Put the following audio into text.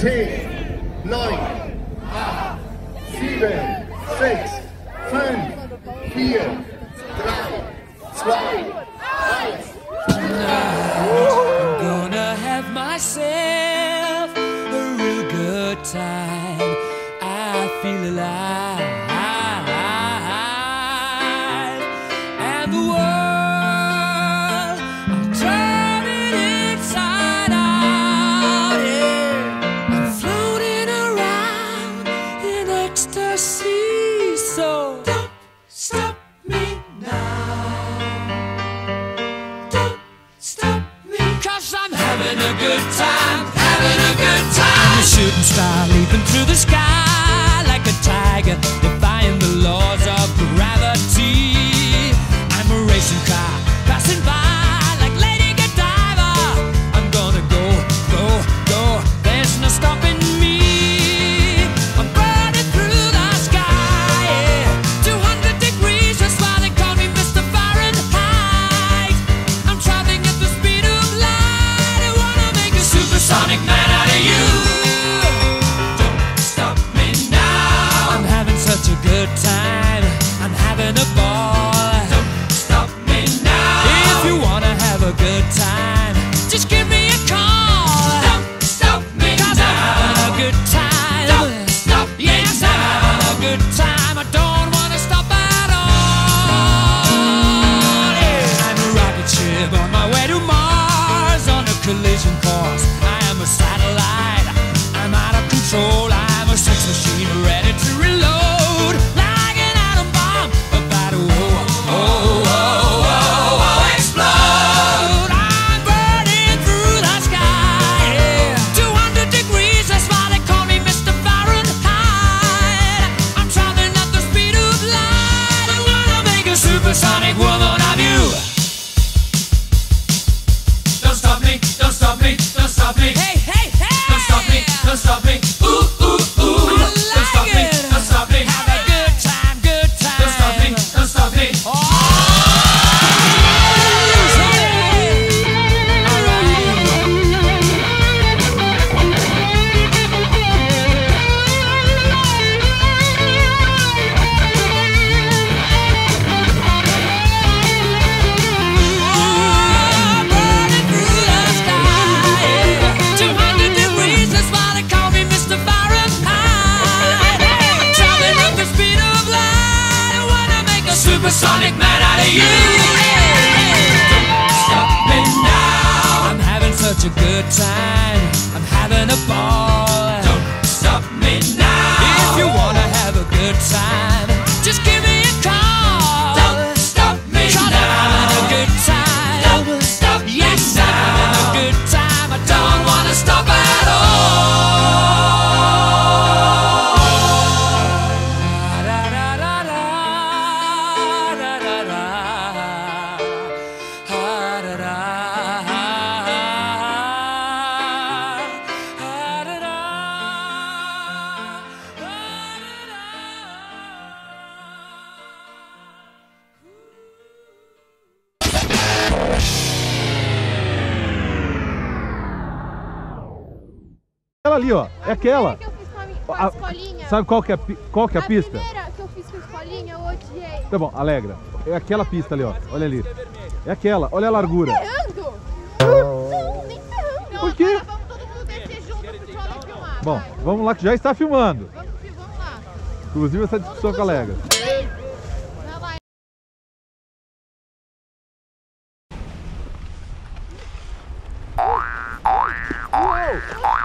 10, 9, 8, 7, 6, 5, 4, 3, 2, 1. I'm gonna have myself a real good time. I feel alive, and the world, I'm turning inside out. Yeah, I'm floating around in ecstasy. So don't stop me now. Stop me, 'cause I'm having a good time, having a good time. I'm a shooting star leaping through the sky like a tiger, defying the laws of gravity. I'm a racing car passing by like Lady Godiva. I'm gonna go, go, go, there's no stopping me. I'm burning through the sky, yeah. 200 degrees, that's why they call me Mr. Fahrenheit. I'm traveling at the speed of light. I wanna make a supersonic man out of you. Don't stop me now. I'm having such a good time, I'm having a ball. Don't stop me now. If you wanna have a good time, just give me a call. Don't stop me 'cause now. I'm having a good time. Don't stop me yes, now. I'm having a good time. I don't wanna stop at all. Yeah. I'm a rocket ship on my way to Mars on a collision course. I am a satellite. I'm out of control. I'm a sex machine ready to reload like an atom bomb about to explode. I'm burning through the sky, yeah. 200 degrees, that's why they call me Mr. Fahrenheit. I'm traveling at the speed of light. I wanna make a supersonic woman of you. Don't stop me, don't stop me, don't stop me. Hey, hey, hey! Don't stop me, don't stop me. Ooh, ooh, ooh. Don't stop me, don't stop me. Have a good time, good time. Don't stop me, don't stop me. Oh! Burning through the sky, yeah. 200 degrees, that's why they call me Mr. Fahrenheit. I'm traveling at the speed of light. I wanna make a supersonic man out of you. Don't stop me now. I'm having such a good time. I'm having a ball. Don't stop me now. If you wanna have a good time, just give me a call. Don't stop me now. 'Cause I'm having a good time. Don't stop me yes, now. I'm having a good time. I don't wanna stop at Aquela ali, ó. É aquela. Que eu fiz com a escolinha. Sabe qual que é a pista? A primeira que eu fiz com a escolinha, eu odiei. Tá bom, alegra. É aquela pista ali, ó. Olha ali. É aquela. Olha a largura. Ferrando? Não, nem ferrando. Por quê? Agora vamos todo mundo descer junto pro trolley filmar. Bom, vai. vamos lá que já está filmando. Vamos lá. Inclusive essa discussão com a Alegra. Vai lá. Uou!